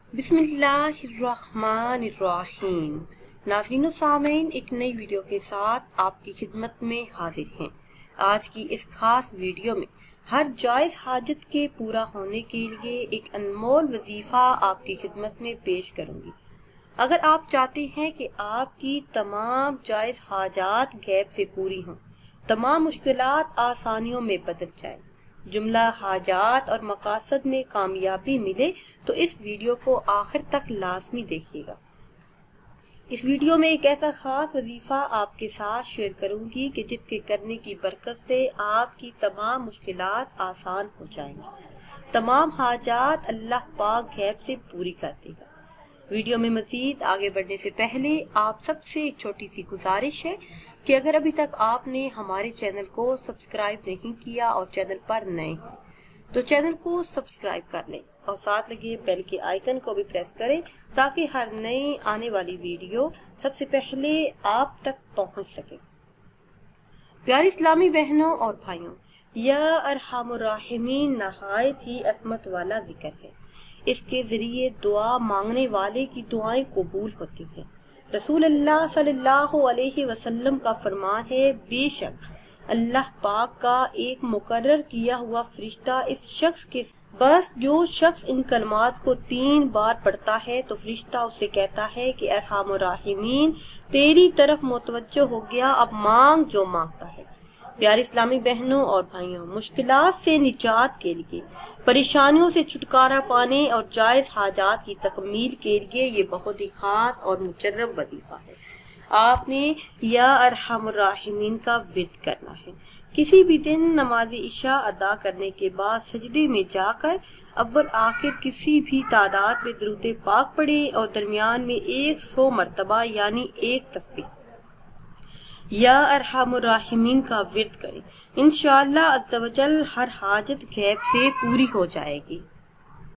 بسم اللہ الرحمن الرحیم۔ ناظرین و سامعین، ایک نئی ویڈیو کے ساتھ آپ کی خدمت میں حاضر ہیں۔ آج کی اس خاص ویڈیو میں ہر جائز حاجت کے پورا ہونے کے لیے ایک انمول وظیفہ آپ کی خدمت میں پیش کروں گی۔ اگر آپ چاہتے ہیں کہ آپ کی تمام جائز حاجات غیب سے پوری ہوں، تمام مشکلات آسانیوں میں بدل جائیں، جملہ حاجات اور مقاصد میں کامیابی ملے، تو اس ویڈیو کو آخر تک لازمی دیکھیے گا۔ اس ویڈیو میں ایک ایسا خاص وظیفہ آپ کے ساتھ شیئر کروں گی کہ جس کے کرنے کی برکت سے آپ کی تمام مشکلات آسان ہو جائیں گی، تمام حاجات اللہ پاک غیب سے پوری کر دے گا۔ ویڈیو میں مزید آگے بڑھنے سے پہلے آپ سب سے ایک چھوٹی سی گزارش ہے کہ اگر ابھی تک آپ نے ہمارے چینل کو سبسکرائب نہیں کیا اور چینل پر نئے ہیں تو چینل کو سبسکرائب کر لیں اور ساتھ لگے بیل کے آئیکن کو بھی پریس کریں تاکہ ہر نئی آنے والی ویڈیو سب سے پہلے آپ تک پہنچ سکے۔ پیاری اسلامی بہنوں اور بھائیوں، یا ارحم الراحمین نہایت ہی عظمت والا ذکر ہے۔ اس کے ذریعے دعا مانگنے والے کی دعائیں قبول ہوتی ہیں۔ رسول اللہ صلی اللہ علیہ وسلم کا فرمان ہے، بے شک اللہ پاک کا ایک مقرر کیا ہوا فرشتہ اس شخص کے بس جو شخص ان کلمات کو 3 بار پڑھتا ہے تو فرشتہ اسے کہتا ہے کہ ارحم الراحمین تیری طرف متوجہ ہو گیا، اب مانگ جو مانگتا ہے۔ پیاری اسلامی بہنوں اور بھائیوں، مشکلات سے نجات کے لیے، پریشانیوں سے چھٹکارا پانے اور جائز حاجات کی تکمیل کے لیے یہ بہت ہی خاص اور مجرب وظیفہ ہے۔ آپ نے یا ارحم الراحمین کا ورد کرنا ہے۔ کسی بھی دن نماز عشاء ادا کرنے کے بعد سجدے میں جا کر اول آخر کسی بھی تعداد میں درود پاک پڑھیں اور درمیان میں 100 مرتبہ یعنی 1 تسبیح یا ارحم الراحمین کا ورد کریں۔ انشاءاللہ عز و جل ہر حاجت غیب سے پوری ہو جائے گی۔